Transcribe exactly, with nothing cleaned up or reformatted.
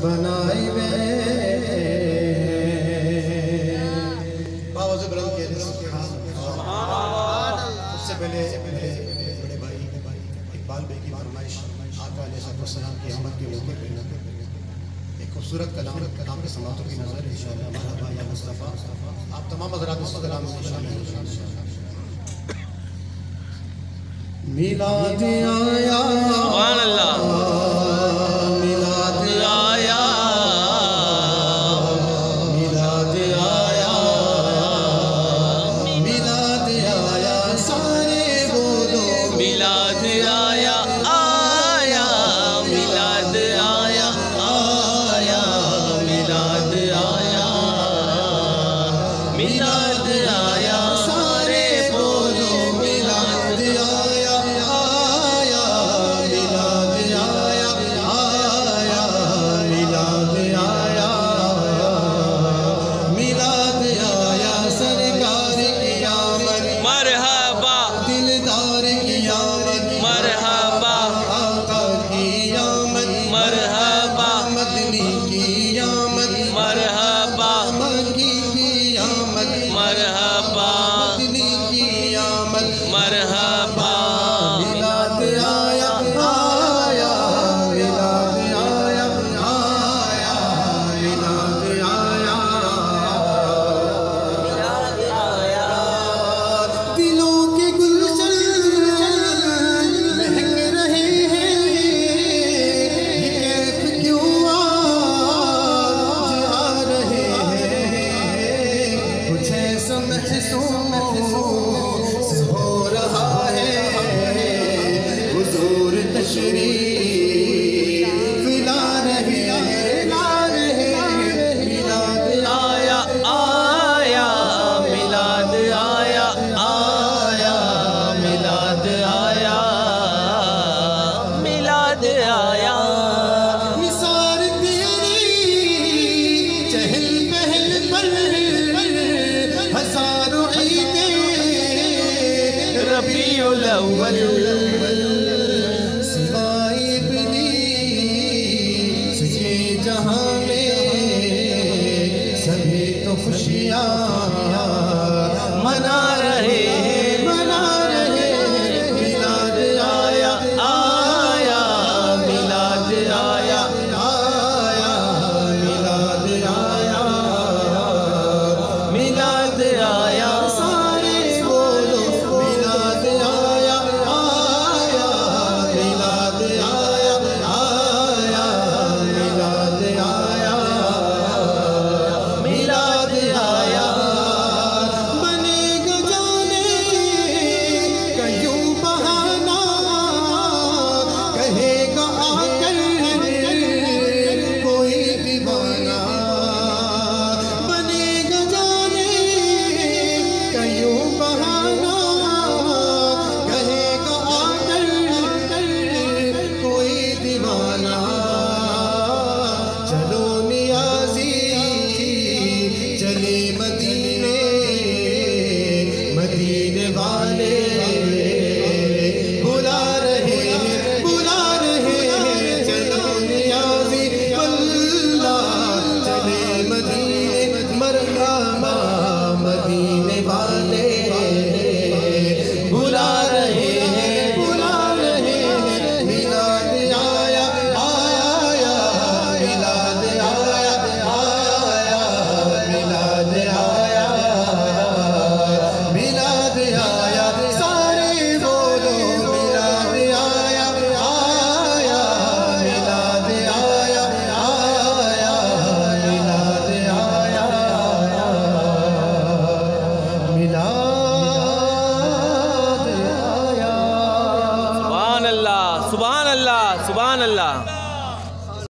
بنائی میں باوض بلند کے لئے سبحان اللہ۔ اس سے پہلے بڑے بھائی اقبال بھائی کی فرمائش آقا علیہ السلام کی آمد کے موقع پہ ایک خوبصورت کلام کلام کے سماعتوں کی نظر انشاءاللہ مرحبا یا مصطفیٰ آپ تمام حضرات اس کلام میں انشاءاللہ میلاد آیا سبحان اللہ میلاد آیا میلاد آیا میلاد آیا سارے بولو میلاد آیا آیا میلاد آیا آیا میلاد آیا میلاد آیا سارے بولو میلاد آیا آیا میلاد آیا آیا میلاد آیا میلاد آیا سرکار کی آمد مرحبا دلدار کی آمد مرحبا آقا کی آمد مرحبا مدنی کی آمد مرحبا مکی کی آمد مرحبا مدنی کی آمد مرحبا میلاد آیا آیا میلاد آیا آیا میلاد آیا دلوں کے گلشن مہک رہے ہیں یہ کیف کیوں آج آ رہے ہیں کچھ ایسا محسوس ہو رہا ہے حضور تشریف لا رہے ہیں لا رہے ہیں میلاد آیا آیا میلاد آیا آیا میلاد آیا میلاد آیا نثار تیری چہل پہل پر ہزاروں عیدیں ربیع الاول سوائے ابلیس یہ جہاں میں سبھی تو خوشیاں منا رہے ہیں منا رہے ہیں میلاد آیا آیا میلاد آیا آیا میلاد آیا میلاد آیا سارے بولو میلاد آیا آیا میلاد آیا آیا میلاد آیا میلاد آیا بنے گا جانے کا یوں بہانا کہے گا آ کر کوئی دیوانہ بنے گا جانے کا یوں بہانا کہے گا آ کر کوئی دیوانہ چلو نیازی چلے مدینے مدینے والے بلا رہے ہیں بلا رہے ہیں چلو نیازی اللہ چلے مدینے مرحبا مدینے والے بلا رہے ہیں بلا رہے ہیں میلاد آیا آیا میلاد